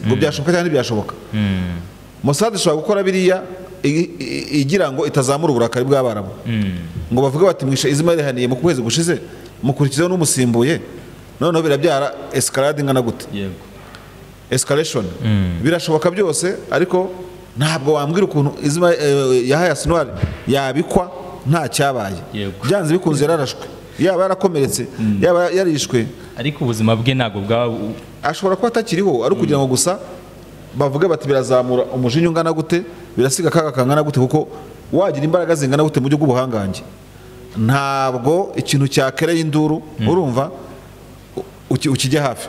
ngo byashoboka cyane byashoboka Mossad ishobora gukora biriya igira ngo itazamura uburakari bw'Abarabu ngo bavuga bati mwishe Ismail haniye mu kwezi gushize mukurikizeho n'umusimbuye noneho birabyara escalade ngana gute escalation birashoboka byose ariko ntabwo wambwira ukuntu Yahya Sinwar yabikwa nta cyabaye byanze bikunze yararashwe yaba yarakomeretse yaba yarishwe ariko ubuzima bwe ntago bwa ashobora kuba atakiriho ari kugira ngo gusa bavuge bati birazamura umujinya ungana gute birasiga kaga kangana gute kuko wagira imbaraga zingana gute mu byo bw'ubuhangange ntabwo ikintu cyakereye induru urumva ukijya hafi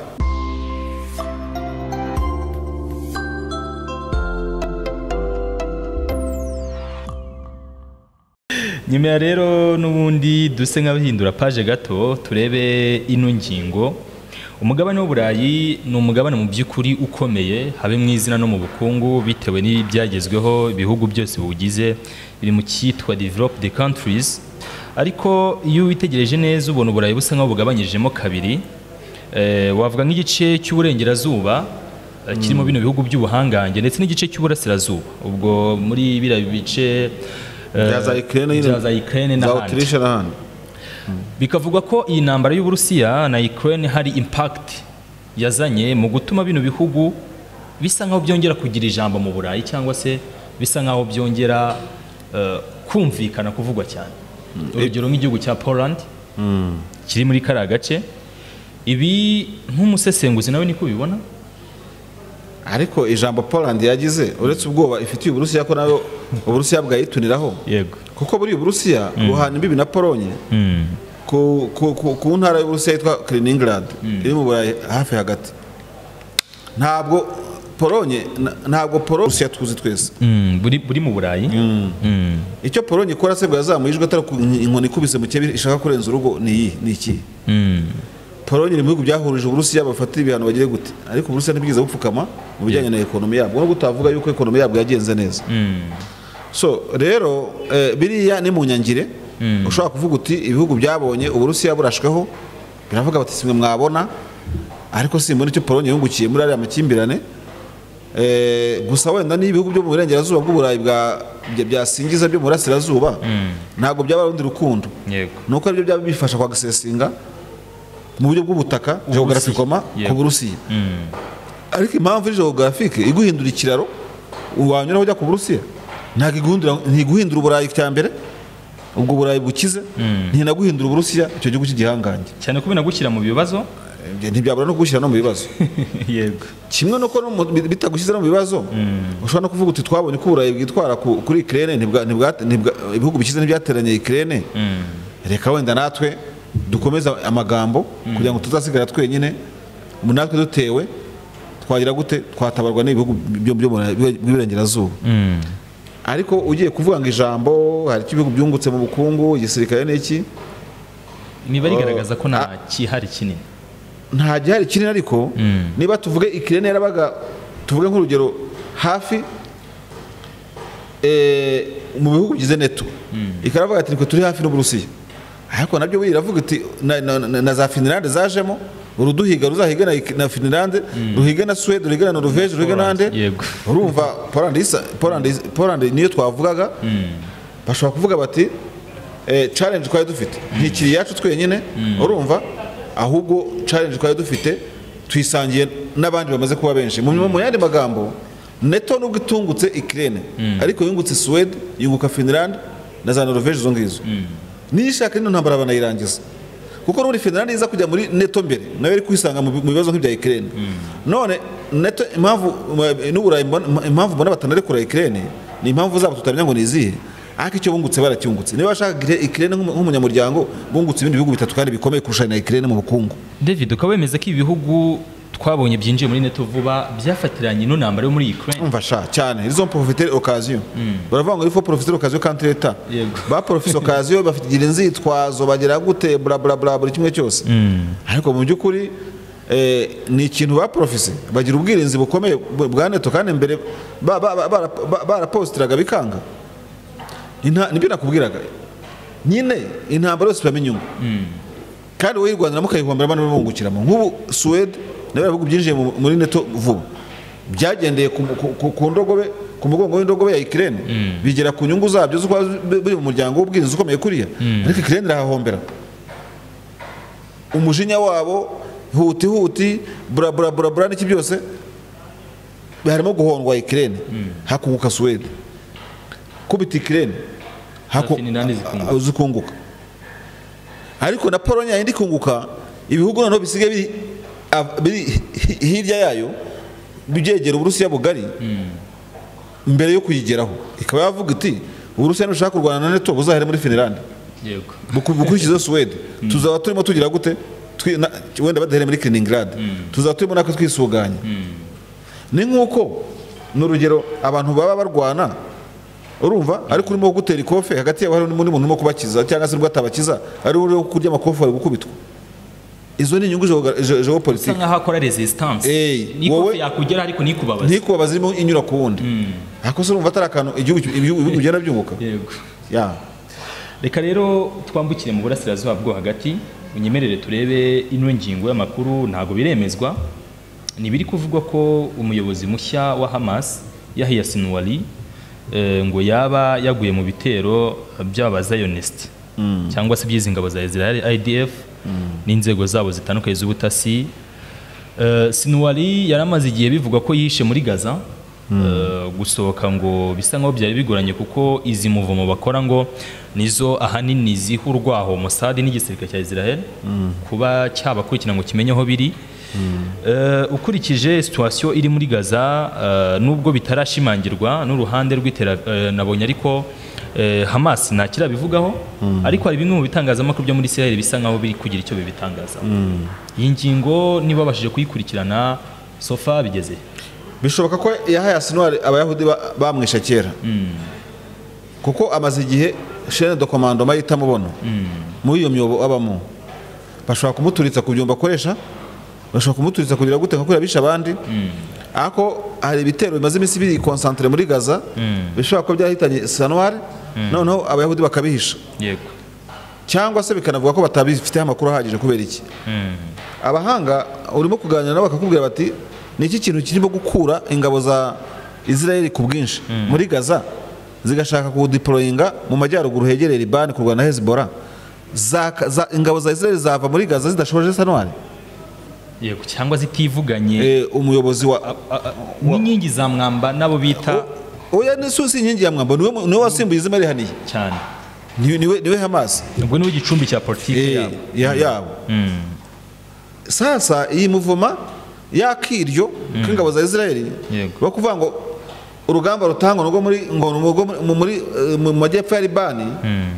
nyuma rero nubundi duse nk'abahindura page gato turebe ino ngingo umugabane w'Uburayi ni umugabane mu by'ukuri ukomeye habe mu izina no mu bukungu bitewe n'ibyagezweho ibihugu byose bugize biri mu cyitwa developed countries ariko iyo witegereje neza ubona Uburayi busa nk'aho bugabanyijemo kabiri wavuga nk'igice cy'uburengerazuba kirimo bino bihugu by'ubuhangange ndetse n'igice cy'uburasirazuba ubwo muri bira bice byaza Ukraine n'ahandi bikavugwa ko iyi ntambara y'Uburusiya na Ukraine hari impact yazanye mu gutuma bino bihugu bisa nkaho byongera kugira ijambo mu Burayi cyangwa se bisa nkaho byongera kumvikana kuvugwa cyane urugero nk'igihugu cya Poland kiri muri kariya gace ibi nk'umusesenguzi nawe niko ubibona ariko ijambo Poland yagize uretse ubwoba ifitiye Uburusiya ko nayo Uburusiya bwayituniraho yego kuko buri Uburusiya ruhana imbibi na Polonye ku ntara y'Uburusiya yitwa Kaliningrad iri mu Burayi hafi hagati ntabwo Polonye ntabwo Uburusiya tuzi twese buri mu Burayi icyo Polonye ikora se bwazamuyijwe atari inkoni ikubise mu kibi ishaka kurenza urugo ni iki Polonye ni mu bihugu byahurije Uburusiya bafatira ibihano bagire gute ariko Uburusiya ntibwiza bupfukama mu bijyanye na ekonomi yabwo no gutavuga yuko ekonomi yabwo yagenze neza so rero biriya ni mu nyangire ushobora kuvuga uti ibihugu byabonye Uburusiya burashweho biravuga bati simwe mwabona ariko simbona icyo Polonye yungukiye muri ariya makimbirane gusa wenda n'ibihugu byo mu burengerazuba bw'Uburayi byasingiza byo mu burasirazuba ntabwo byaba rundi rukundo nuko aribyo byaba bifasha kwa gasesinga mu buryo bw'ubutaka geographicoma ku Burusiya ariko impamvu geographique iguhindura ikiraro wanyuraho ujya ku Burusiya ntiguhindura Uburayi cyambere ubwo Uburayi bukize ntinaguhindura Uburusiya icyo gihugu cy'igihangange cyane ko binagushyira mu bibazo ntibyabura no kugushyira no mu bibazo yego kimwe nuko bitagushyira no mu bibazo ushobora no kuvuga uti twabonye ko Uburayi bwitwara kuri Ukraine ibihugu bikize ntibyateranye Ukraine reka wenda natwe dukomeza amagambo kugira ngo tuzasigara twenyine natwe dutewe twagira gute twatabarwa n'ibihugu by'uburengerazuba ariko ugiye kuvuga ngo ijambo hari ibihugu byungutse mu bukungu igisirikare n'iki imibare igaragaza ko nta kihari kinini nta gihari kinini ariko niba tuvuge Ukraine yarabaga tuvuge nk'urugero hafi mu bihugu bigize NATO ikaravuga ati turi hafi n'Uburusiya ariko nabyo biravuga ati na za Finland zajemo uruduhiga ruzahiga na Finland ruhiga na Sweden ruhiga na Norvege ruhiga nande urumva Poland niyo twavugaga bashobora kuvuga bati challenge twari dufite ntikiri yacu twenyine urumva ahubwo challenge twari dufite twisangiye n'abandi bamaze kuba benshi mu yandi magambo NATO nubwo itungutse Ukraine ariko yungutse Sweden yunguka Finland na za Norvege zo ngizo nishaka ino ntambara banayirangiza kuko n'uri Finland iza kujya muri NATO mbere nawe ari kwisanga mu bibazo nk'ibya Ukraine none NATO n'Uburayi impamvu mbona batanarekura Ukraine ni impamvu zabo tutamenya ngo nizihe ariko icyo bungutse baracyungutse niba bashaka Ukraine nk'umunyamuryango bungutse ibindi bihugu bitatu kandi bikomeye kurusha na Ukraine mu bukungu David ukabemeza ko ibihugu twabonye byinjiye muri NATO vuba byafatiranye ino ntambara yo muri Ukraine umva sha cyane izo profiter occasion baravuga ngo il faut profiter occasion quand l'état ba profiter occasion bafite inzitwazo bagera gute bla bla bla buri kimwe cyose ariko mu byukuri ni ikintu ba profise bagira ubwirinzi bukomeye bwa NATO kandi mbere barapostiraga bikanga nibyo nakubwiraga nyine intambara yose bamenyungu kandi we Rwanda namukayihomberamo n'abungukiramo nk'ubu Sweden nawe bihugu byinjiye muri NATO vuba byagendeye ku ndogobe ku mugongo w'indogobe ya Ukraine bigera ku nyungu zabyo zo biri mu muryango w'ubwirinzi ukomeye kuriya ariko Ukraine irahahombera umujinya wabo huti bra n'iki byose harimo guhondwa Ukraine hakunguka Sweden kubita Ukraine zikunguka ariko na Pologne yindi kunguka ibihugu noneho bisigaye biri hirya yayo byegera Uburusiya bugari mbere yo kuyigeraho ikaba yavuga iti Uburusiya nushaka kurwana na NATO buzahere muri Finland yego bukurikiza Sweden tuzaba turimo tugira gute wenda badahere muri Kaliningrad tuzaba turimo nako twisuganya ni nkuko n'urugero abantu baba barwana urumva ariko urimo gutera ikofe hagati y'abo hari muri muntu mo kubakiza cyangwa se rwatabakiza ari uri kurya amakofe ari gukubitwa izo ni inyungu geopolitique sanga hakora resistance niko yakugera ariko nikubabaza irimo inyura ku wundi ako se urumva atarakantu igihugu bigenda byunguka yego ya reka rero twambukire mu burasirazuba bwo hagati unyemerere turebe ino ngingo y'amakuru ntago biremezwa nibiri kuvugwa ko umuyobozi mushya wa Hamas Yahya Sinwar ngo yaba yaguye mu bitero by'abazayonist cyangwa se by'izingabo za Israel IDF n'inzego zabo zitandukanye z'ubutasi Sinwar yaramaze igihe bivuga ko yishe muri Gaza gusohoka ngo bisa nkaho byari bigoranye kuko izi muvumo bakora ngo nizo ahanini zihurwaho Mossad n'igisirikare cya Israel kuba cyabakurikira ngo kimenye aho biri ukurikije situation iri muri Gaza nubwo bitarashimangirwa n'uruhande rw'itera nabonye ariko Hamas ntakira bivugaho ariko hari bimwe mu bitangazamakuru byo muri Israel bisa nkaho biri kugira icyo bibitangaza iyi ngingo niba bashije kuyikurikirana sofa bigeze bishoboka ko Yahya Sinwar abayahudi bamwisha kera kuko amaze igihe chaîne de commandement yitamubona muri iyo myobo abamo bashobora kumuturitsa ku byumba akoresha bashobora kumuturitsa kugira gute nko bisha abandi ako hari ibitero bimaze iminsi biri concentré muri Gaza bishobora ko byahitanye Sinwar noneho abayahudi bakabihisha yego cyangwa se bikanavuga ko batabifite amakuru ahagije kubera iki abahanga urimo kuganira nabo bakakubwira bati niki kintu kirimo gukura ingabo za Israel ku bwinshi muri Gaza zigashaka kudeployinga mu majyaruguru hegereye Liban kurwana na Hezbollah ingabo za Israel zava muri Gaza zidashoje Sinwar yego cyangwa zitivuganye umuyobozi wa n'inkingi za mwamba nabo bita oya n'isusi inkingi ya mwamba niwe wasimbuye izimari haniye cyane niwe Hamas ubwo niwe gicumbi cya politike yabo sasa iyi muvuma yakiryo k'ingabo za Israel bakuvuga ngo urugamba rutangwa ngo muri mu majyepfo ya Liban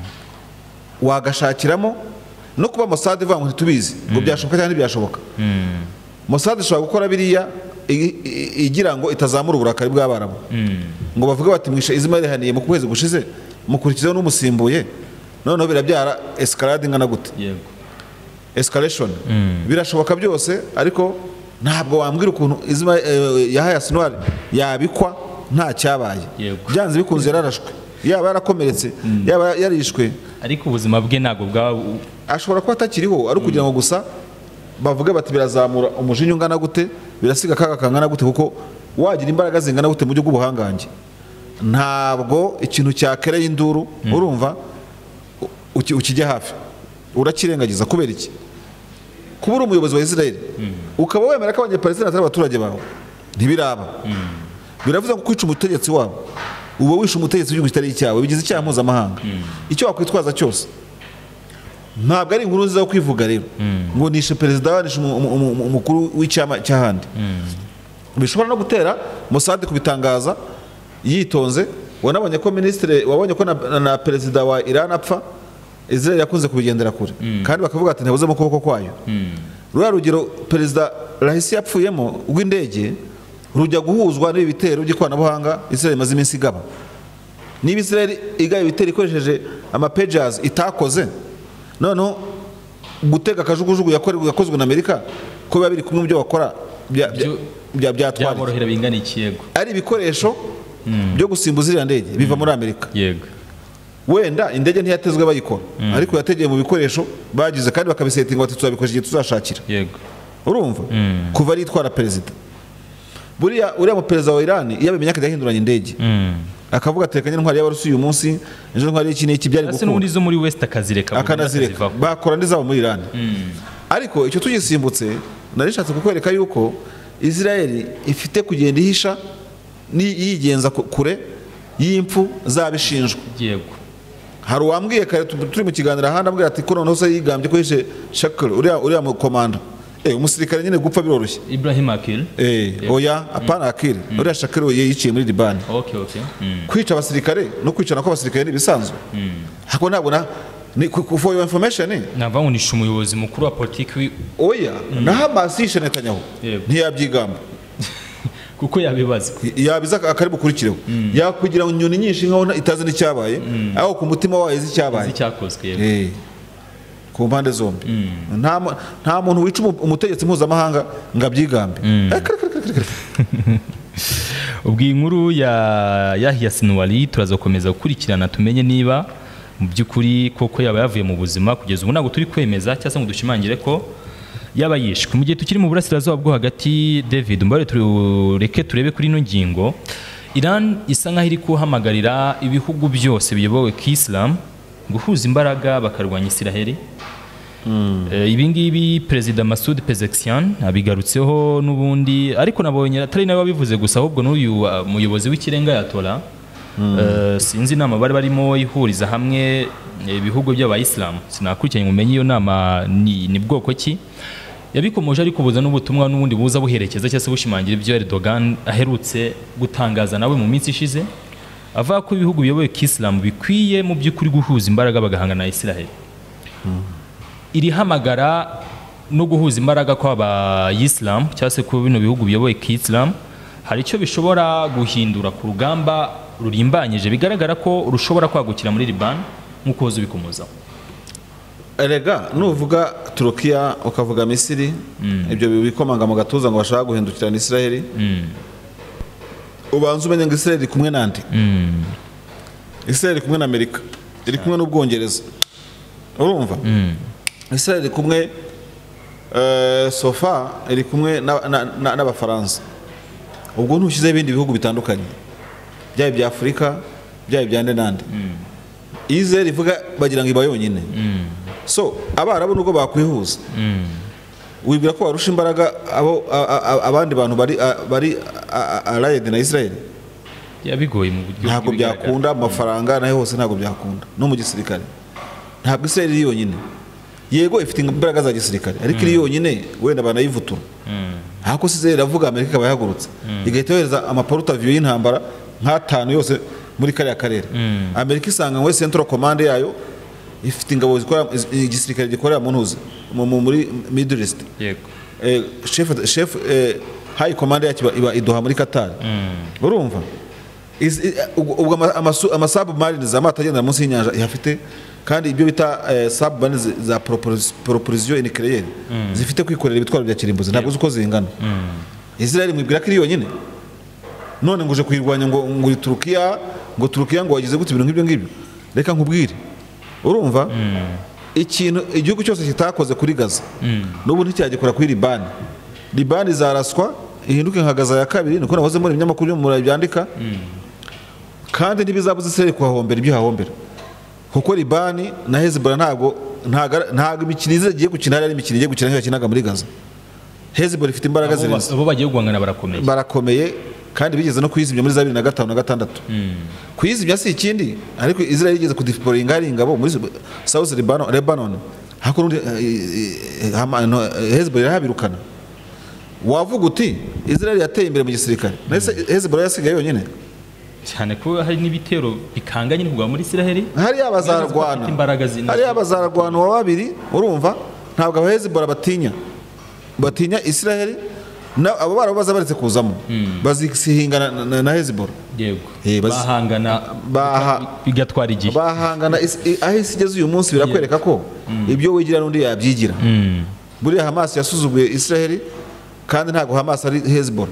wagashakiramo no kuba Mossad ivuga ngo ntitubizi ngo byashoboka cyane byashoboka Mossad ishobora gukora biriya igira ngo itazamura uburakari bw'Abarabu ngo bavuge bati mwishe izimari haniye mu kwezi gushize mukurikizeho n'umusimbuye noneho birabyara escalade ingana gute escalation birashoboka byose ariko ntabwo wambwira ukuntu Yahya Sinwar yabikwa nta cyabaye byanze bikunze yararashwe yaba yarakomeretse yaba yarishwe ariko ubuzima bwe ntabwo bwa ashobora kuba atakiriho ari kugira ngo gusa bavuge bati birazamura umujinya ungana gute birasiga akaga kangana gute kuko wagira imbaraga zingana gute mu buryo bw'ubuhangange ntabwo ikintu cyakereye induru urumva ukijya hafi urakirengagiza kubera iki kuba uri umuyobozi wa Israel ukaba wemera ko abanyapalestina atari abaturage bawe ntibiraba biravuze ngo kwica umutegetsi wabo uba wishe umutegetsi w'igihugu kitari icyawe bigize icyaha mpuzamahanga icyo wakwitwaza cyose ntabwo ari inkuru nziza yo kwivuga rero ngo nishe perezida wanishe umukuru w'icyama cy'ahandi bishobora no gutera Mossad kubitangaza yitonze wanabonye ko ministre wabonye ko na perezida wa Iran apfa Israel yakunze kubigendera kure kandi bakavuga ati ntabuze mu kuboko kwayo rura rugero perezida Rahisi yapfuyemo rw'indege rujya guhuzwa n'ibi bitero by'ikoranabuhanga Israel imaze iminsi igaba niba Israel igaye ibitero ikoresheje amapages itakoze noneho gutega akajugujugu yakozwe na Amerika ko biba biri kumwe mu byo bakora byatwara bingana ikiyego ari ibikoresho byo gusimbuza iriya ndege biva muri Amerika yego wenda indege ntiyatezwe bayikora ariko yategeye mu bikoresho bagize kandi bakabisetinga bati tuzabikoresha igihe tuzashakira yego urumva kuva ari itwara perezida buriya uriya mu perezida wa Iran iyo abimenya akajya ahinduranya indege akavuga atekanye intwari y'abarusi uyu munsi ejo ntwari iki n'iki byari gukora n'undi zo muri West akazireka bakora ndizabo muri Iran ariko icyo tugisimbutse narishatse kukwereka yuko Israel ifite kugenda ihisha yigenza kure y'impfu zabishinjwa yego hari uwambwiye kare turi mu kiganiro ahandi ambwira ati ko noneho se yigambye ko yishe Shakir uriya mu komanda umusirikare nyine gupfa biroroshye Ibrahim Akil oya apana Akil uriya Shakir yiciye muri Liban okay kwica abasirikare no kwicana ko abasirikare ni bisanzwe hako ntabwo for your information nava ngo nishe umuyobozi mukuru wa politiki oya na Hamas yishe Netanyahu ntiyabyigamba kuko yabibaza yabiza akari bukurikireho yakugira ngo inyoni nyinshi nkaho itazi n'icyabaye aho ku mutima wayo icyabaye cyakozwe ku mpande zombi nta muntu wica umutegetsi mpuzamahanga ngo abyigambe ubwo inkuru ya Sinwar turazakomeza gukurikirana tumenye niba mu by'ukuri koko yaba yavuye mu buzima kugeza ubu ntabwo turi kwemeza cyangwa se ngo dushimangire ko yaba yishwe mu gihe tukiri mu burasirazuba bwo hagati. David mbare tureke turebe kuri ino ngingo. Iran isa nkaho iri kuhamagarira ibihugu byose biyobowe k'Islam guhuza imbaraga bakarwanya Isiraheli. Ibi ngibi Perezida Masoud Pezeshkian abigarutseho n'ubundi ariko nabonye atari nawe wabivuze gusa ahubwo n'uyu muyobozi w'ikirenga ya Tora sinzi inama bari barimo ihuriza hamwe ibihugu by'abayisilamu sinakurikiranye umenye iyo nama ni bwoko ki yabikomoje ariko buza n'ubutumwa n'ubundi buza buherekeza cyangwa se bushimangira ibyo Erdogan aherutse gutangaza nawe mu minsi ishize avuga ko ibihugu biyoboye k'Islam bikwiye mu by'ukuri guhuza imbaraga bagahangana na Isiraheli. Iri hamagara no guhuza imbaraga kw'abayisilamu cyangwa se ku bino bihugu biyoboye k'Islam hari icyo bishobora guhindura ku rugamba rurimbanyije bigaragara ko rushobora kwagukira muri Liban nk'uko hoze bikomozaho. Erega nuvuga Turukiya ukavuga Misiri ibyo bikomanga mu gatuza ngo bashaka guhindukira n'Isiraheli ubanza umenye ngo Isiraheli kumwe nandi Isiraheli kumwe na Amerika iri kumwe n'Ubwongereza urumva Isiraheli kumwe sofa iri kumwe n'Abafaransa ubwo ntushyize ibindi bihugu bitandukanye byaba bya Afurika byaba bya nande Israel ivuga bagira ngo iba yonyine so abarabu nuko bakwihuza wibwira ko barusha imbaraga abandi bantu bari allied na Israel yabigoye mu buryo ntabwo byakunda amafaranga nayo hose ntabwo byakunda no mu gisirikare ntabwo Israel iri yonyine yego ifite imbaraga za gisirikare ariko iri yonyine wenda banayivutura hako Israel iravuga Amerika ikaba yahagurutse igahita yohereza amaporutaviyo y'intambara nk'atanu yose muri kariya karere Amerika isanga ngo Central Command yayo ifite ingabo zikora igisirikare gikorera mu ntuzi muri Middle East yego chef high command yacyo iba iduha muri Qatar urumva ubwo amasubmarines amatagenda munsi y'inyanja ihafite kandi ibyo bita submarines za proposition nucléaire zifite kwikorera ibitwaro bya kirimbuzi ntabwo uko zingana Israel mwibwira ko iri yonyine none nguje kuyirwanya ngo Turukiya ngo wagize gute ibintu nk'ibyo ngibyo reka nkubwire urumva ikintu igihugu cyose kitakoze kuri Gaza n'ubu nticyagikora kuri Liban izaraswa ihinduke nka Gaza ya kabiri niko nahoze muri ibinyamakuru mu Burayi byandika kandi ntibizabuze Israel kuhahombera ibyo hahombera kuko Liban na Hezbollah ntago imikino igiye gukina ari imikino igiye gukina nk'iyakinaga muri Gaza. Hezbollah ifite imbaraga zirenze abo bagiye guhangana barakomeye kandi bigeze no kwizimya muri 2005 na 2006 kwizimya si ikindi ariko Israel igeze kudeployinga ari ingabo muri South Lebanon hakurundi Hezbollah irahabirukana wavuga uti Israel yateye imbere mu gisirikare Hezbollah yasigaye yonyine cyane ko hari n'ibitero bikanganye n'ubwa muri Isiraheli hari abazarwana wa babiri urumva ntabwo Hezbollah batinya Isiraheli abo barabaza baretse kuzamo bazisihingana na Hezbollah yego bahangana bigatwara igihe bahangana aho isigeze uyu munsi birakwereka ko ibyo wigira n'undi yabyigira buriya Hamas yasuzuguye Isiraheli kandi ntabwo Hamas ari Hezbollah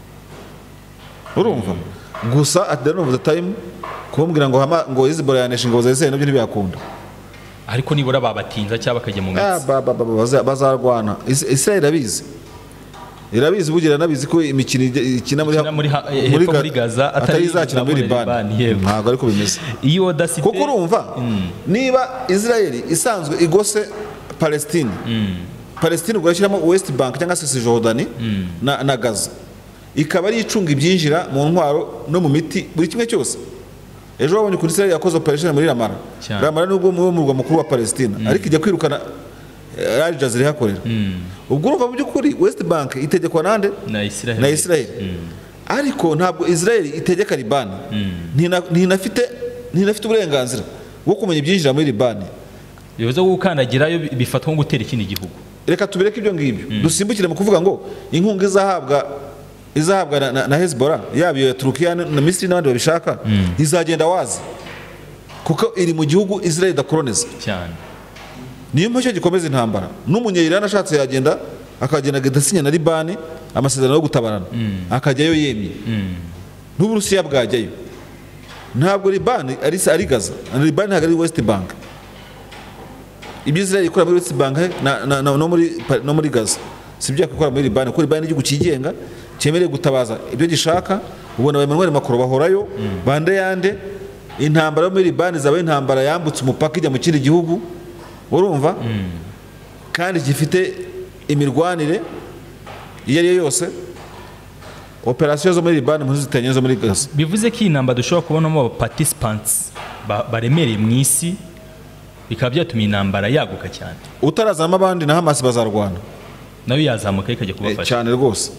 urumva gusa at the end of the time kumbwira ngo Hezbollah yanesha ingabo za Israel nabyo ntibyakunda ariko nibura babatinza cyangwa bakajya mu mitsi bazarwana Israel abizi irabizi bugira nabizi ko imikino ikina muri Gaza atari izakina muri Libani ntabwo ariko bimeze iyo Audacity kuko urumva niba Israel isanzwe igose Palestine Palestine ugashyiramo West Bank cyangwa se Cisjordanie na Gaza ikaba ari icunga ibyinjira mu ntwaro no mu miti buri kimwe cyose ejo babonye kuri Israel yakoze operation muri Ramala nubwo mu murwa mukuru wa Palestine ariko ijya kwirukana Al Jazeera hakorera ubwo urumva mu by'ukuri West Bank itegekwa nande na Israel ariko ntabwo Israel itegeka Libani ntinafite uburenganzira bwo kumenya ibyinjira muri Libani bivuze gukandagirayo bifatwa nko gutera ikindi gihugu reka tubireke ibyo ngibyo dusimbukire mu kuvuga ngo inkunga izahabwa na Hezbollah yaba ya Turkiya na Misiri n'abandi babishaka izagenda wazi kuko iri mu gihugu Israel idakoloniza cyane niyo mpamvu gikomeza intambara n'umunyayirani ashatse yagenda akagenda agasinya na Libani amasezerano yo gutabarana akajyayo yemye n'Uburusiya bwajyayo ntabwo Libani ari Gaza Libani ntabwo ari West Bank ibyo Israel ikora muri West Bank no muri Gaza sibyo yakora muri Libani kuko Libani igihugu kigenga cyemereye gutabaza ibyo gishaka ubona Emmanuel Macron bahorayo bande yande intambara yo muri Libani zabaye intambara yambutse umupaka ijya mu kindi gihugu urumva kandi gifite imirwanire iyo ari yo yose operasiyo zo muri Libani mpuzitanye zo muri Gaza bivuze ko iyi ntambara dushobora kubonamo aba participants baremereye mu isi bikaba byatumye intambara yaguka cyane utarazamo abandi na Hamas bazarwana nayo yazamuka ikajya kubafasha cyane rwose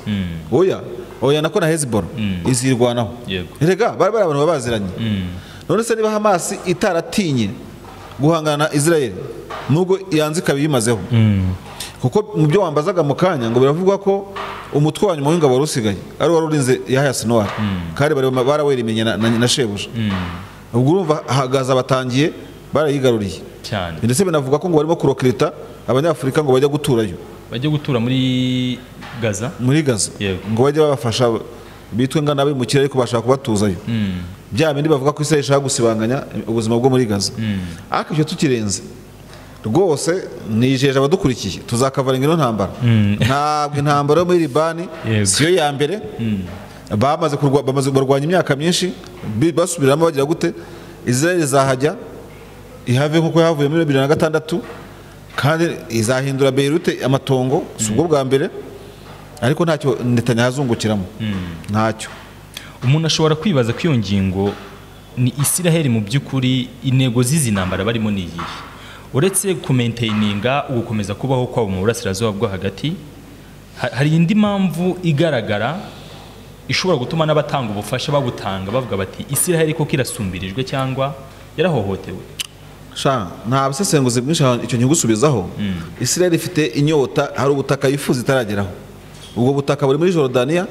oya nako na Hezbollah izirwanaho rega bari abantu babaziranye none se niba Hamas itaratinye guhangana na Israel nubwo yanze kabiyimazeho kuko mu byo wambazaga mu kanya ngo biravugwa ko umutwe wa nyuma w'ingabo rusigaye ari wari urinze Yahya Sinwar kandi baraweremenye na shebuja ubwo urumva hagaza batangiye barayigaruriye cyane ndetse binavuga ko ngo barimo kurokrita abanyafurika ngo bajya guturayo bajya gutura muri Gaza ngo bajye babafasha bitwe ngana abe mu kirere ariko bashaka kubatuzayo bya bindi bavuga ko Israel ishaka gusibanganya ubuzima bwo muri Gaza ariko icyo tukirenze rwose nijeje abadukurikiye tuzakavaringa ino ntambara ntabwo intambara yo muri Libani siyo ya mbere bamaze kurwanya imyaka myinshi basubiramo bagira gute Israel izahajya ihave nkuko yavuye muri 2006 kandi izahindura Beirut amatongo subwo bwa mbere ariko ntacyo Netanyahu azungukiramo ntacyo umuntu ashobora kwibaza ko iyo ngingo ni Israel mu by'ukuri intego z'izi ntambara barimo ni iyihe uretse kumaintaininga ugukomeza kubaho kwabo mu burasirazuba bwo hagati hari indi mpamvu igaragara ishobora gutuma n'abatanga ubufasha babutanga bavuga bati Israel ko kirasumbirijwe cyangwa yarahohotewe nta busesenguzi bwinshi icyo nyigusubizaho Israel ifite inyota hari ubutaka yifuza itarageraho ubwo butaka buri muri Jordania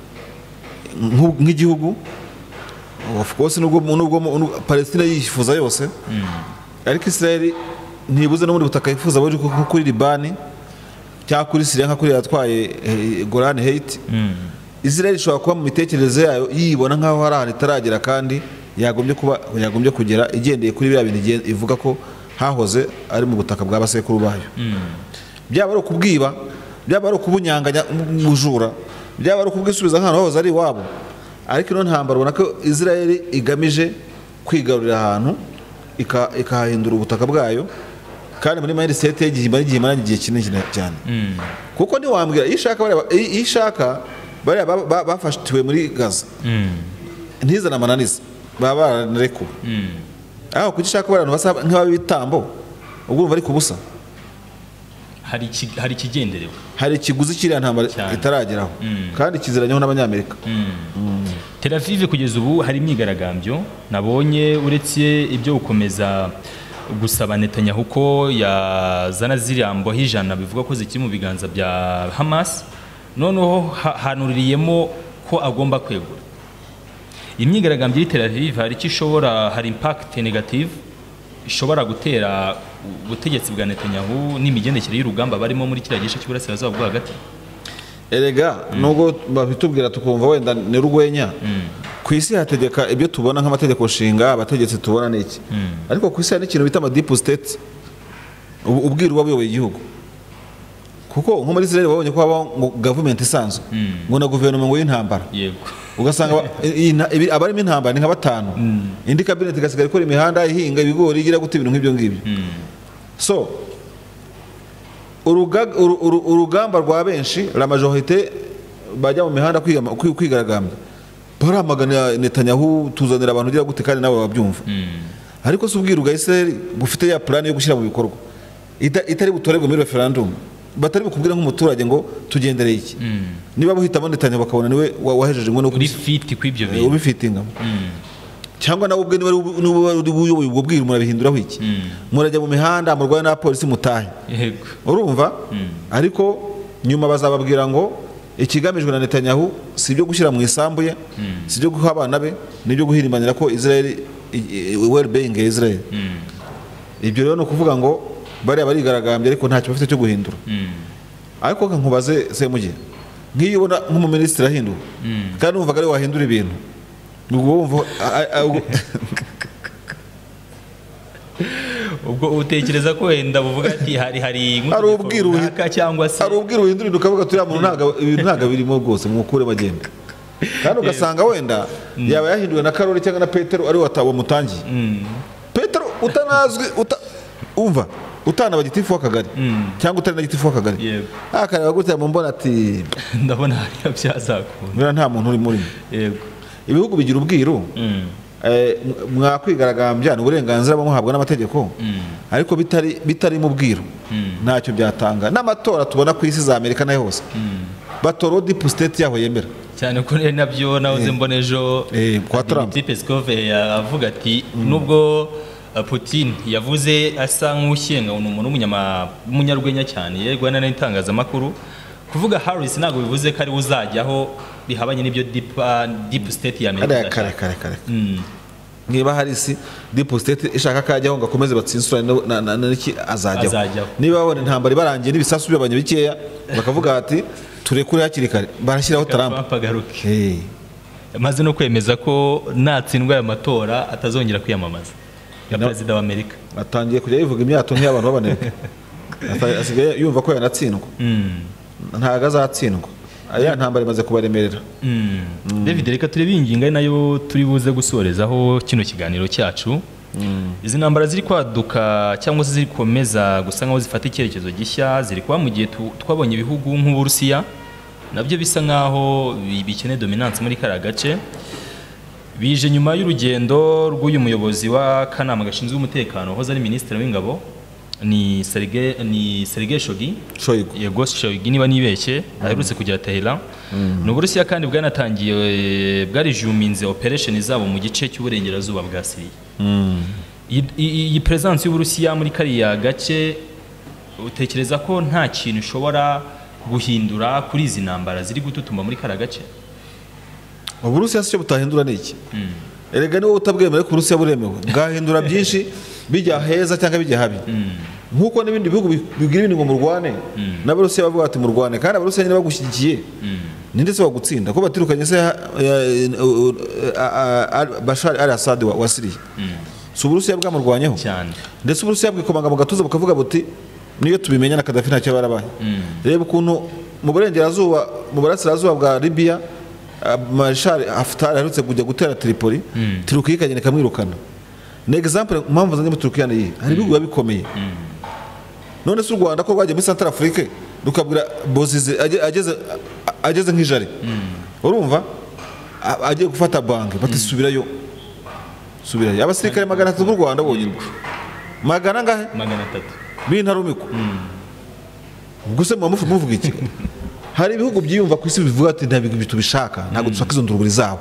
nk'igihugu of course nubwo Palestine yifuza yose ariko Israel ntibuze no muri butaka yifuza buri kuri Libani cyangwa kuri Syria nka kuri yatwaye Golan Heights Israel ishobora kuba mu mitekerereze yayo yibona nkaho hari ahantu itaragera kandi yagombye kugera igendeye kuri bya bintu ivuga ko hahoze ari mu butaka bw'abasekuru bayo byaba ari ukubwiba byaba ari ukubunyanganya mujura byaba ari ukubwisubiza nk'ahantu hahoze ari iwabo ariko ino ntambara ubona ko Israel igamije kwigarurira ahantu ikahindura ubutaka bwayo kandi muri mindset igihe igihe kinini cyane kuko ntiwambwira ishaka bariya bafashwe muri Gaza ntizana amananiza baba baranarekuwe aho kugishaka abantu basa nk'abitambo ubwo bari kubusa hari ikigenderewe hari ikiguzi kiriya ntambara itarageraho kandi kiziranyeho n'abanyamerika Tel Aviv kugeza ubu hari imyigaragambyo nabonye uretse ibyo gukomeza gusaba Netanyahu ko yazana ziriya mboho ijana bivuga ko zikiri mu biganza bya Hamas noneho hanuriyemo ko agomba kwegura imyigaragambyo y'Tel Aviv hari icyo ishobora hari impact negative ishobora gutera ubutegetsi bwa Netanyahu n'imigendekere y'urugamba barimo muri kiriya gice cy'uburasirazuba bwo hagati erega nubwo babitubwira tukumva wenda ni rugwenya ku isi hategeka ibyo tubona nk'amategeko nshinga abategetsi tubona n'iki ariko ku isi hari ikintu bita ama deep state ubwiru wabuyoboye igihugu kuko nko muri Israel babonye ko haba government isanzwe ngo na guverinoma ngo y'intambara yego ugasanga abarimo intambara ni nka batanu indi cabinet igasigara ikora imihanda ihinga ibigori igira gute ibintu nk'ibyo ngibyo so urugamba rwa benshi la majorité bajya mu mihanda kwigaragambya baramagana Netanyahu tuzanira abantu ugira gute kandi nawe babyumva ariko se ubwira uga Israel gufite ya plan yo gushyira mu bikorwa itari butorerwe muri referendum batari bukubwira nk'umuturage ngo tugendereye iki niba buhitamo Netanyahu bakabona niwe wahejeje ngo no kuri fit kw'ibyo bintu ubifitinga cyangwa nawe ubwe niba uyoboye ubwo bwira murabihinduraho iki murajya mu mihanda murwaye na polisi mutahe yego urumva ariko nyuma bazababwira ngo ikigamijwe na Netanyahu si byo gushyira mu isambu ye si byo guha abana be nibyo guhirimbanira ko Israel well being Israel ibyo rero no kuvuga ngo bari barigaragambye ariko ntacyo bafite cyo guhindura ariko nkubaze Semugeshi nk'iyo ubona nk'umuminisitiri ahinduka kandi wumvaga ari wahindura ibintu ubwo utekereza ko wenda buvuga ati hari nk'ubwira cyangwa se hari ubwira uhindura ukavuga turiya muntu ntago birimo rwose mwukure bagenda kandi ugasanga wenda yaba yahinduwe na Karoli cyangwa na Petero ari wamutangiye Petero utanazwi umva utana bagitifu w'akagari cyangwa utari na gitifu w'akagari akareba gutya mu mbona ati ndabona hari byazakunda nta muntu uri muri yego ibihugu bigira ubwiru mwakwigaragambya n'uburenganzira bamuhabwa n'amategeko ariko bitari mu bwiru ntacyo byatanga n'amatora tubona ku isi za Amerika nayo hose batora deep state yaho yemera cyane ko nabyo nahoze mbona ejo kwa Trump Peskov yavuga ati nubwo Putin yavuze asa nk'ushyenga umuntu w'umunyarwenya cyane yegwana n'itangazamakuru kuvuga Harris ntabwo bivuze ko ari uzajyaho bihabanye n'ibyo deep state ya Amerika kare niba Harris deep state ishaka kajyaho ngo akomeze batsinsura n'iki azajyaho niba babona intambara ibarangiye n'ibisasu by'abanye bikeya bakavuga ati turekure hakiri kare barashyiraho Trump maze no kwemeza ko natsindwa aya matora atazongera kwiyamamaza ya perezida wa Amerika atangiye kujya yivuga imyato nk'abantu babaneka asigaye yumva ko yanatsindwa ntago azatsindwa aya ntambara imaze kubaremerera David reka turebe ingingo ari nayo turi buze gusorezaho kino kiganiro cyacu izi ntambara ziri kwaduka cyangwa se ziri komeza gusa nkaho zifata icyerekezo gishya ziri kuba mu gihe twabonye ibihugu nk'Uburusiya nabyo bisa nkaho bikeneye dominance muri kara gace bije nyuma y'urugendo rw'uyu muyobozi wa kanama gashinzwe umutekano hoza ari ministre w'ingabo ni Sergei Shoigu niba nibeshye aherutse kujya Tehran n'Uburusiya kandi bwanatangiye bwarijuminze operation zabo mu gice cy'uburengerazuba bwa Syria iyi presence y'Uburusiya muri kariya gace utekereza ko nta kintu ushobora guhindura kuri izi ntambara ziri gututuma muri kara gace Uburusiya cyo butahindura niki erega niwe utabwemera ko Uburusiya buremewe bwahindura byinshi bijya heza cyangwa bijya habi nkuko n'ibindi bihugu bigira ibintu ngo murwane n'Abarusiya bavuga ati murwane kandi Abarusiya nyine bagushyigikiye ninde se wagutsinda ko batirukanye se Bashar al-Assad wa Syria so Uburusiya bwamurwanyeho ndetse Uburusiya bwikomanga mu gatuza bukavuga buti niyo tubimenya na Gaddafi ntacyo barabaye reba ukuntu mu burengerazuba mu burasirazuba bwa Libya Marshal Haftar aherutse kujya gutera Tripoli Turukiya ikagenda ikamwirukana ni example mpamvu zanye mu Turukiya ni hari ibihugu bikomeye none se u Rwanda ko rwagiye muri Central Afrique rukabwira Bozize ageze nk'ijari urumva agiye gufata banki batisubirayo abasirikare 300 b'u Rwanda bonyine magana ngahe 300 bintarumiko ubwo muvuga iki hari ibihugu byiyumva ku isi bivuga ati ntabwo tubishaka ntabwo dushaka izo nduruburi zabo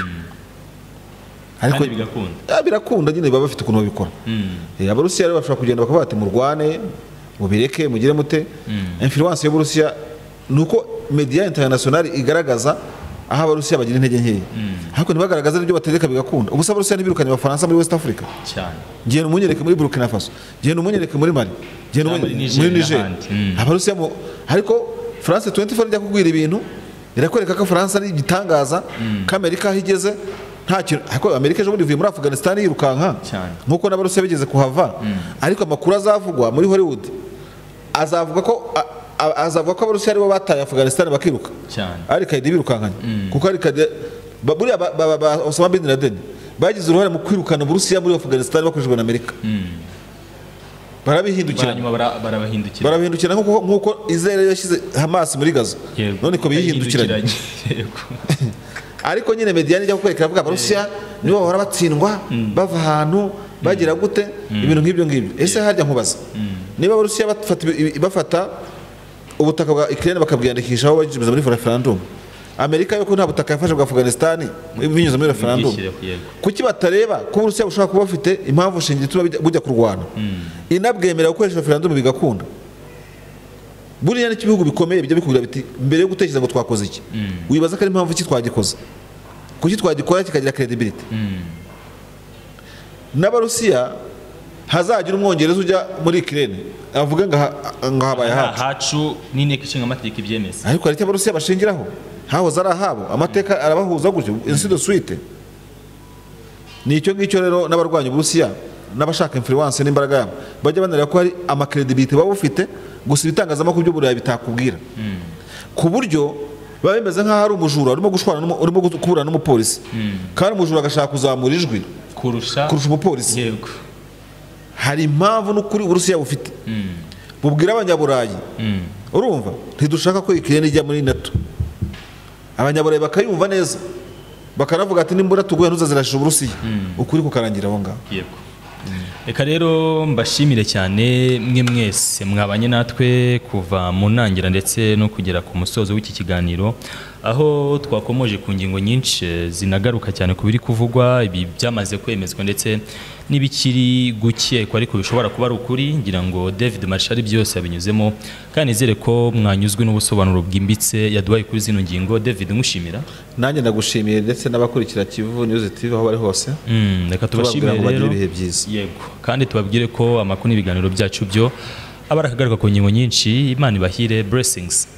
ariko birakunda nyine baba bafite ukuntu babikora Abarusiya rero bashobora kugenda bakavuga ati murwane mubireke mugire mute influence y'Uburusiya nuko media international igaragaza aho Abarusiya bagira intege nkeya ariko ntibagaragaza n'ibyo bategeka bigakunda ubusa Abarusiya ntibirukanye Abafaransa muri West Africa cyane gihe n'umunyereke muri Burkina Faso gihe n'umunyereke muri Mali gihe muri Niger Abarusiya ariko France 24 ijya kugwira ibintu irakwereka ko France ari igitangaza ko Amerika higeze nta kintu ariko Amerika ejo bundi muri Afghanistan yirukanka nkuko n'Abarusiya bigeze kuhava ariko amakuru azavugwa muri Hollywood azavuga ko azavuga ko abarusiya aribo bataye Afghanistan bakiruka cyane ariko KIVU birukankanye kuko ariko buriya Osama bin Laden bagize uruhare mu kwirukana Uburusiya muri Afghanistan bakoreshejwe na Amerika barabahindukira nkuko Israel yashyize Hamas muri Gaza none ko bihindukiranye ariko nyine media nijya kukwereka avuga Abarusiya nibo bahora batsindwa bava ahantu bagira gute ibintu nk'ibyo ngibyo ese harya nkubaza niba Abarusiya bafata ubutaka bwa Ukraine bakabwiyandikishaho bagize muri referendum Amerika yuko nta butaka yafashe bwa Afghanistan binyuze muri referendum kuki batareba ko Uburusiya bushobora kuba bafite impamvu shingiro bujya kurwana inabwemera gukoresha referendum bigakunda buriya n'ibihugu bikomeye bijya bikubwira biti mbere yo gutekereza ngo twakoze iki wibaza ko ari impamvu iki twagikoze kuki twagikora kikagira credibility n'Abarusiya hazagira umwongereza ujya muri Ukraine avuga ngo habaye hacu n'inteko ishinga amategeko ibyemeza ariko ariko Abarusiya bashingiraho hahoze ari ahabo amateka arabahuza gutyo insido suite nicyo ngicyo rero n'abarwanya Uburusiya n'abashaka influence n'imbaraga yabo bajya banareba ko hari credibility baba bafite gusa ibitangazamakuru by'Uburayi bitakubwira ku buryo baba bemeze nk'aho ari umujura urimo gushwana urimo kuburana n'umupolisi kandi umujura agashaka kuzamura ijwi kurusha umupolisi yego hari impamvu n'ukuri Uburusiya bufite bubwira abanyaburayi urumva ntidushaka ko Ukraine ijya muri NATO abanyaburayi bakayumva neza bakanavuga ati nimbura tuguye ntuzazirashije Uburusiya ukuri kukarangira aho ngaho yego reka rero mbashimire cyane mwe mwese mwabanye natwe kuva mu ntangira ndetse no kugera ku musozo w'iki kiganiro aho twakomoje ku ngingo nyinshi zinagaruka cyane ku biri kuvugwa ibi byamaze kwemezwa ndetse n'ibikiri gukekwa ariko bishobora kuba ari ukuri ngira ngo David Marshall byose yabinyuzemo kandi nizere ko mwanyuzwe n'ubusobanuro bwimbitse yaduhaye kuri zino ngingo David ngushimira nanjye ndagushimiye ndetse n'abakurikira KIVU News TV aho bari hose reka tubashimire rero yego kandi tubabwire ko amakuru n'ibiganiro byacu byo abarakagaruka ku ngingo nyinshi Imana ibahire blessings